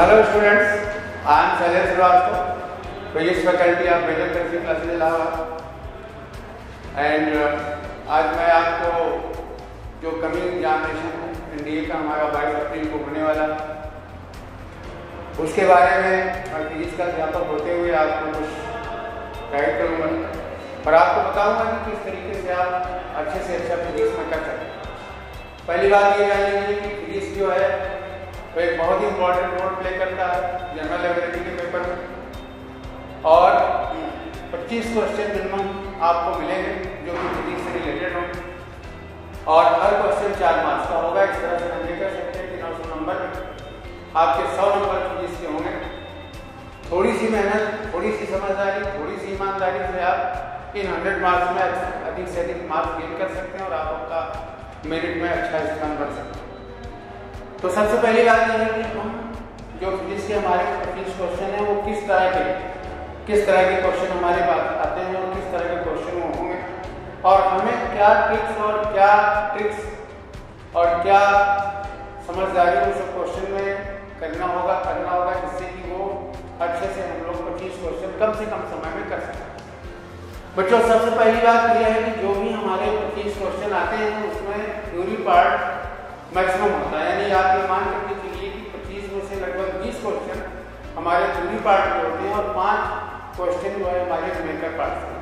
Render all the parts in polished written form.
Hello students, I am Physics faculty of Major Kalshi Classes Allahabad, and आज मैं आपको जो कमिंग एग्जामिनेशन है NDA का हमारा 22 अप्रैल को होने वाला उसके बारे में मैं फिजिक्स का अध्यापक होते हुए आपको कुछ गाइड करूँगा और आपको बताऊँगा कि किस तरीके से आप अच्छे से अच्छा फिजिक्स में कर सकते हैं। पहली बात ये जानिए कि फिजिक्स जो है वो एक बहुत ही इम्पोर्टेंट रोल प्ले करता है जनरल एबिलिटी के पेपर में और 25 क्वेश्चन मिनिमम आपको मिलेंगे जो कि फिजिक्स से रिलेटेड होंगे और हर क्वेश्चन 4 मार्क्स का होगा। इस तरह से हम ये कह सकते हैं कि 900 नंबर में आपके 100 नंबर फिजिक्स के होंगे। थोड़ी सी मेहनत, थोड़ी सी समझदारी, थोड़ी सी ईमानदारी से आप इन 100 मार्क्स में अधिक से अधिक मार्क्स गेन कर सकते हैं और आप आपका मेरिट में अच्छा स्थान बन सकते हैं। तो सबसे पहली बात यह है कि हम जो फिजिक्स के हमारे 25 क्वेश्चन हैं वो किस तरह के क्वेश्चन हमारे पास आते हैं और किस तरह के क्वेश्चन वो होंगे और हमें क्या ट्रिक्स और क्या समझदारी उस क्वेश्चन में करना होगा जिससे कि वो अच्छे से हम लोग 25 क्वेश्चन कम से कम समय में कर सकें। बच्चों सबसे पहली बात यह है कि जो भी हमारे 25 क्वेश्चन आते हैं उसमें थ्योरी पार्ट मैक्सिमम होता है, यानी आप ये मान करके चलिए कि 25 में से लगभग 20 क्वेश्चन हमारे थ्योरी पार्ट के होते हैं और 5 क्वेश्चन जो है हमारे न्यूमेरिकल पार्ट से।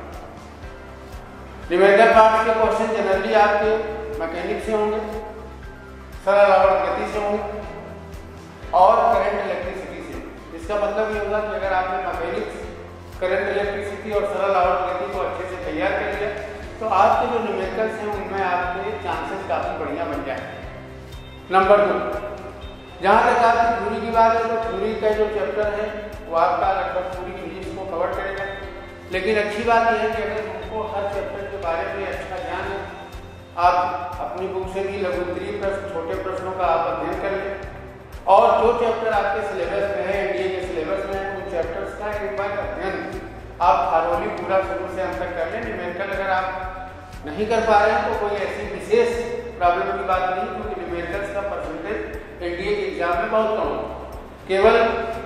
न्यूमेरिकल पार्ट के क्वेश्चन जनरली आपके मैकेनिक्स से होंगे, सरल आवर्त गति से होंगे और करंट इलेक्ट्रिसिटी से। इसका मतलब ये होगा कि अगर आपने मैकेनिक्स, करंट इलेक्ट्रिसिटी और सरल आवर्त गति को अच्छे से तैयार कर लिया तो आपके जो न्यूमेरिकल्स हैं उनमें आपके चांसेस काफ़ी बढ़िया बन जाएंगे। नंबर 2, जहाँ तक आपकी थ्योरी की बात है तो थ्योरी का जो चैप्टर है वो आपका लगभग पूरी फिजिक्स को कवर करेगा। लेकिन अच्छी बात यह है कि अगर हमको हर चैप्टर के बारे में अच्छा ज्ञान है, आप अपनी बुक से भी लघुत्तरीय प्रश्न, छोटे प्रश्नों का आप अध्ययन कर लें और जो चैप्टर आपके सिलेबस में है, NDA के सिलेबस में है, उन चैप्टर्स का एक बार अध्ययन आप थारोली पूरा शुरू से अंत तक कर लें। न्यूमेरिकल अगर आप नहीं कर पा रहे हैं तो कोई ऐसी विशेष प्रॉब्लम की बात नहीं, क्योंकि न्यूमेरिकल्स का परसेंटेज NDA के एग्जाम में बहुत कम है। केवल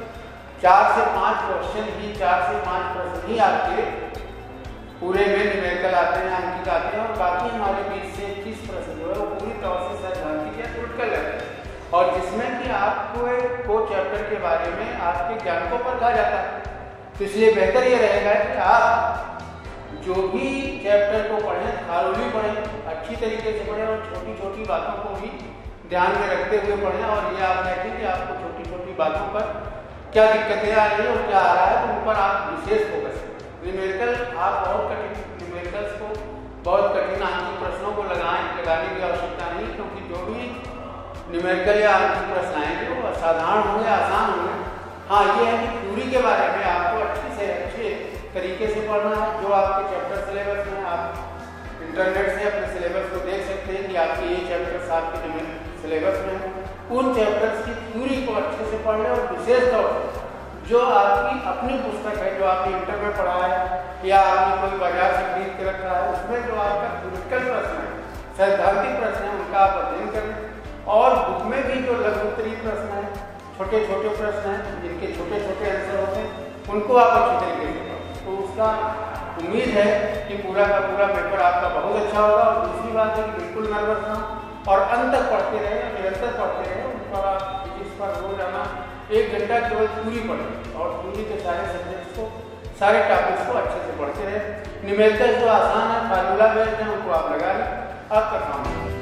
4 से 5 क्वेश्चन ही, 4 से 5 प्रश्न ही आपके पूरे में न्यूमेरिकल आते हैं, अंकित आते हैं और बाकी हमारे 20 से 30 प्रश्न जो है वो पूरी तौर से सैद्धांतिक या क्रिटिकल रहते हैं और जिसमें कि आपको चैप्टर के बारे में आपके ज्ञान को परखा जाता है। तो इसलिए बेहतर ये रहेगा कि आप जो भी चैप्टर को पढ़ें, थारोली पढ़ें, अच्छी तरीके से पढ़ें और छोटी छोटी बातों को भी ध्यान में रखते हुए पढ़ें और ये आप देखें कि आपको छोटी छोटी बातों पर क्या दिक्कतें आ रही है और क्या आ रहा है तो उन पर आप विशेष फोकस करें। न्यूमेरिकल आप बहुत कठिन न्यूमेरिकल्स को बहुत कठिन आंशिक प्रश्नों को लगाने की आवश्यकता नहीं, क्योंकि जो भी न्यूमेरिकल या आंशिक प्रश्न आएंगे वो असाधारण होंगे, आसान होंगे। हाँ, ये है कि थ्योरी के बारे में आपको अच्छे तरीके से पढ़ना है। जो आपके चैप्टर सिलेबस में, आप इंटरनेट से अपने सिलेबस को देख सकते हैं कि आपके ये चैप्टर्स आपके सिलेबस में हैं, उन चैप्टर्स की थ्योरी को अच्छे से पढ़ लें और विशेष तौर पर जो आपकी अपनी पुस्तक है, जो आपने इंटर में पढ़ा है या आपने कोई बाजार से खरीद के रखा है, उसमें जो आपका क्रिटिकल प्रश्न है, सैद्धांतिक प्रश्न है, उनका आप अध्ययन करें और बुक में भी जो लघुत्तरीय प्रश्न है, छोटे छोटे प्रश्न हैं जिनके छोटे छोटे आंसर होते हैं, उनको आप अच्छी तरीके से पढ़ें। तो उसका उम्मीद है कि पूरा का पूरा पेपर आपका बहुत अच्छा होगा। और दूसरी बात है कि बिल्कुल नर्वस ना और अंत तक पढ़ते रहें, निरंतर पढ़ते रहें। उन पर आप फिजिक्स पर रोजाना 1 घंटा केवल थ्योरी पढ़ें और थ्योरी के सारे सब्जेक्ट्स को, सारे टॉपिक्स को अच्छे से पढ़ते रहें। न्यूमेरिकल जो आसान है, फार्मूला बेस्ड है, उनको आप लगा लें, आपका काम है।